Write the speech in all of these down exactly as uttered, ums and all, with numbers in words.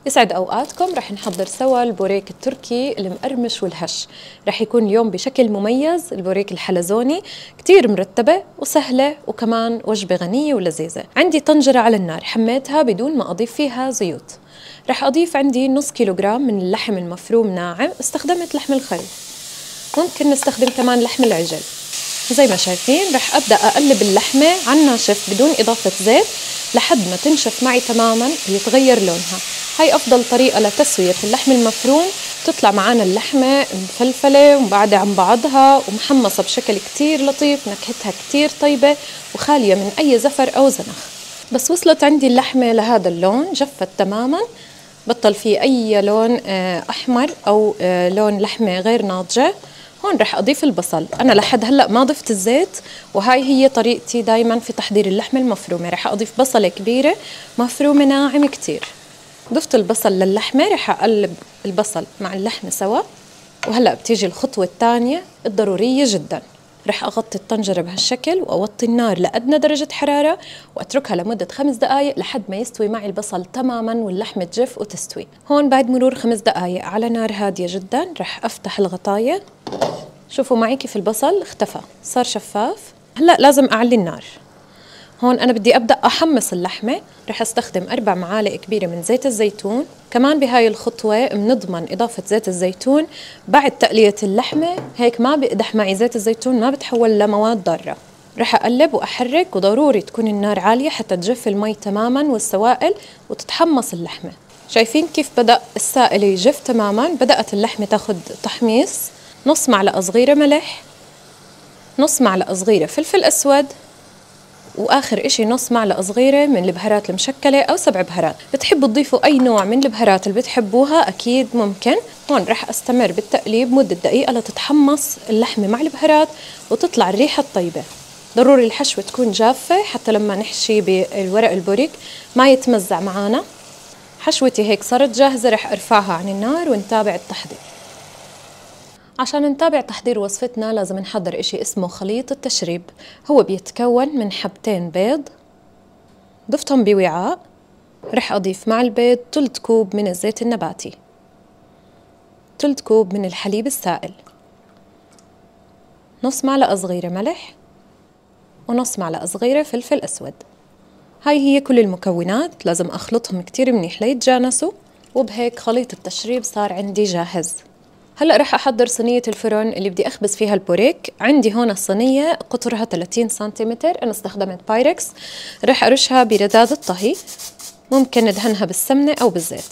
يسعد أوقاتكم. رح نحضر سوا البوريك التركي المقرمش والهش. رح يكون اليوم بشكل مميز البوريك الحلزوني، كتير مرتبة وسهلة وكمان وجبة غنية ولذيذة. عندي طنجرة على النار حميتها بدون ما أضيف فيها زيوت. رح أضيف عندي نص كيلوغرام من اللحم المفروم ناعم، استخدمت لحم الخروف، ممكن نستخدم كمان لحم العجل. زي ما شايفين رح أبدأ أقلب اللحمة على الناشف بدون إضافة زيت لحد ما تنشف معي تماماً ويتغير لونها. هاي أفضل طريقة لتسوية اللحم المفروم، تطلع معانا اللحمة مفلفلة ومبعدة عن بعضها ومحمصة بشكل كتير لطيف، نكهتها كتير طيبة وخالية من أي زفر أو زنخ. بس وصلت عندي اللحمة لهذا اللون، جفت تماماً، بطل فيه أي لون أحمر أو لون لحمة غير ناضجة. هون رح أضيف البصل. أنا لحد هلأ ما ضفت الزيت، وهاي هي طريقتي دايما في تحضير اللحمة المفرومة. رح أضيف بصلة كبيرة مفرومة ناعم كتير. ضفت البصل للحمة، رح أقلب البصل مع اللحمة سوا. وهلأ بتيجي الخطوة الثانية الضرورية جدا، رح أغطي الطنجرة بهالشكل وأوطي النار لأدنى درجة حرارة وأتركها لمدة خمس دقايق لحد ما يستوي معي البصل تماما واللحمة تجف وتستوي. هون بعد مرور خمس دقايق على نار هادية جدا رح أفتح الغطاية. شوفوا معي كيف البصل اختفى، صار شفاف. هلأ لازم أعلي النار. هون أنا بدي أبدأ أحمص اللحمة. رح أستخدم أربع معالق كبيرة من زيت الزيتون. كمان بهاي الخطوة بنضمن إضافة زيت الزيتون بعد تقلية اللحمة، هيك ما بيقدح معي زيت الزيتون، ما بتحول لمواد ضارة. رح أقلب وأحرك، وضروري تكون النار عالية حتى تجف المي تماما والسوائل وتتحمص اللحمة. شايفين كيف بدأ السائل يجف تماما؟ بدأت اللحمة تاخد تحميص. نص معلقة صغيرة ملح، نص معلقة صغيرة فلفل أسود، وآخر إشي نص معلقة صغيرة من البهارات المشكلة أو سبع بهارات. بتحبوا تضيفوا أي نوع من البهارات اللي بتحبوها أكيد ممكن. هون رح أستمر بالتقليب مدة دقيقة لتتحمص اللحمة مع البهارات وتطلع الريحة الطيبة. ضروري الحشوة تكون جافة حتى لما نحشي بالورق البوريك ما يتمزع معانا. حشوتي هيك صارت جاهزة، رح أرفعها عن النار ونتابع التحضير. عشان نتابع تحضير وصفتنا لازم نحضر إشي اسمه خليط التشريب. هو بيتكون من حبتين بيض ضفتهم بوعاء. رح أضيف مع البيض ثلث كوب من الزيت النباتي، ثلث كوب من الحليب السائل، نص معلقة صغيرة ملح، ونص معلقة صغيرة فلفل أسود. هاي هي كل المكونات، لازم أخلطهم كتير منيح ليتجانسوا. وبهيك خليط التشريب صار عندي جاهز. هلأ رح أحضر صينية الفرن اللي بدي أخبز فيها البوريك. عندي هون الصينية قطرها ثلاثين سنتيمتر، أنا استخدمت بايركس. رح أرشها برذاذ الطهي، ممكن ندهنها بالسمنة أو بالزيت.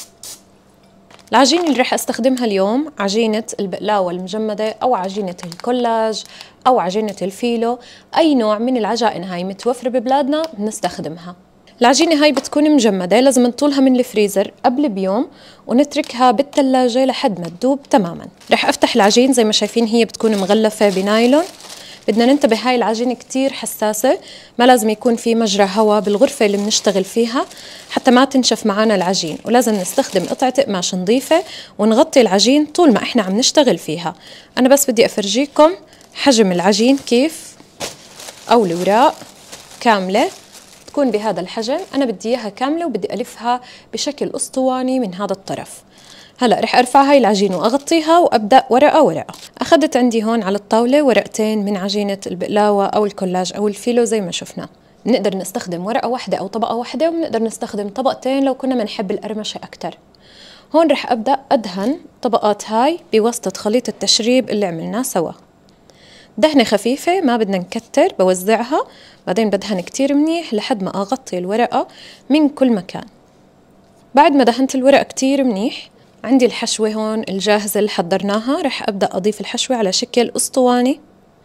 العجينة اللي رح أستخدمها اليوم عجينة البقلاوة المجمدة أو عجينة الكولاج أو عجينة الفيلو. أي نوع من العجائن هاي متوفرة ببلادنا بنستخدمها. العجينة هاي بتكون مجمدة، لازم نطولها من الفريزر قبل بيوم ونتركها بالثلاجة لحد ما تذوب تماما. رح أفتح العجين، زي ما شايفين هي بتكون مغلفة بنايلون. بدنا ننتبه، هاي العجينة كتير حساسة، ما لازم يكون في مجرى هواء بالغرفة اللي بنشتغل فيها حتى ما تنشف معنا العجين. ولازم نستخدم قطعة قماش نظيفة ونغطي العجين طول ما احنا عم نشتغل فيها. أنا بس بدي أفرجيكم حجم العجين كيف، أو الوراق كاملة تكون بهذا الحجم. أنا بدي إياها كاملة وبدي ألفها بشكل أسطواني من هذا الطرف. هلأ رح أرفع هاي العجينة وأغطيها وأبدأ ورقة ورقة. أخذت عندي هون على الطاولة ورقتين من عجينة البقلاوة أو الكولاج أو الفيلو زي ما شفنا. بنقدر نستخدم ورقة واحدة أو طبقة واحدة، وبنقدر نستخدم طبقتين لو كنا بنحب القرمشة أكتر. هون رح أبدأ أدهن طبقات هاي بواسطة خليط التشريب اللي عملناه سوا. دهنة خفيفة، ما بدنا نكتر. بوزعها بعدين بدهن كتير منيح لحد ما أغطي الورقة من كل مكان. بعد ما دهنت الورقة كتير منيح، عندي الحشوة هون الجاهزة اللي حضرناها. رح أبدأ أضيف الحشوة على شكل أسطواني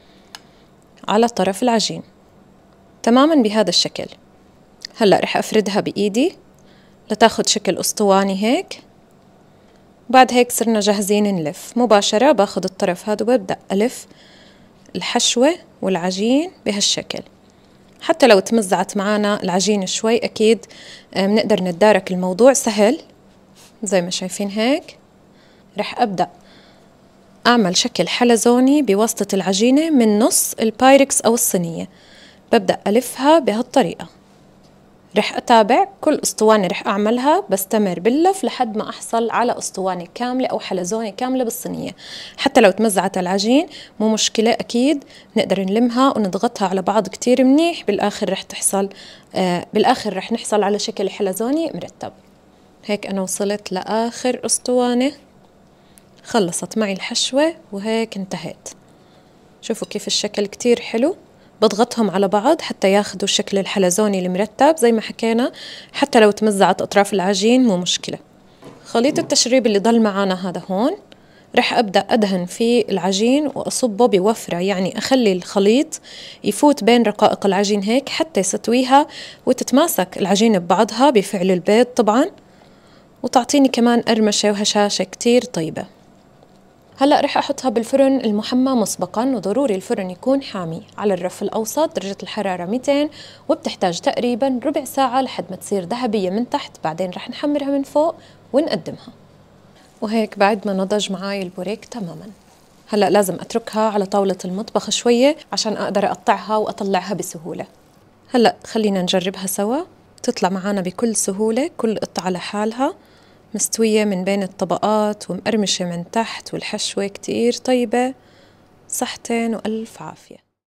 على طرف العجين تماما بهذا الشكل. هلأ رح أفردها بإيدي لتاخد شكل أسطواني هيك. بعد هيك صرنا جاهزين نلف مباشرة. باخد الطرف هذا وببدأ ألف الحشوة والعجين بهالشكل. حتى لو تمزعت معانا العجين شوي أكيد بنقدر نتدارك الموضوع سهل زي ما شايفين هيك. رح أبدأ أعمل شكل حلزوني بواسطة العجينة من نص البايركس أو الصينية. ببدأ ألفها بهالطريقة. رح أتابع كل أسطوانة رح أعملها، بستمر باللف لحد ما أحصل على أسطوانة كاملة أو حلزونة كاملة بالصينية. حتى لو تمزعت العجين مو مشكلة، أكيد نقدر نلمها ونضغطها على بعض كتير منيح، بالآخر رح تحصل آه بالآخر رح نحصل على شكل حلزوني مرتب. هيك أنا وصلت لآخر أسطوانة، خلصت معي الحشوة وهيك انتهيت. شوفوا كيف الشكل كتير حلو. بضغطهم على بعض حتى ياخدوا الشكل الحلزوني المرتب زي ما حكينا، حتى لو تمزعت أطراف العجين مو مشكلة. خليط التشريب اللي ضل معانا هذا هون، رح أبدأ أدهن فيه العجين وأصبه بوفرة، يعني أخلي الخليط يفوت بين رقائق العجين هيك حتى يستويها وتتماسك العجين ببعضها بفعل البيض طبعا، وتعطيني كمان قرمشة وهشاشة كتير طيبة. هلأ رح أحطها بالفرن المحمى مسبقاً، وضروري الفرن يكون حامي على الرف الأوسط، درجة الحرارة مئتين، وبتحتاج تقريباً ربع ساعة لحد ما تصير ذهبية من تحت. بعدين رح نحمرها من فوق ونقدمها. وهيك بعد ما نضج معاي البوريك تماماً. هلأ لازم أتركها على طاولة المطبخ شوية عشان أقدر أقطعها وأطلعها بسهولة. هلأ خلينا نجربها سوا. تطلع معانا بكل سهولة، كل قطعة لحالها مستوية من بين الطبقات ومقرمشة من تحت، والحشوة كتير طيبة. صحتين وألف عافية.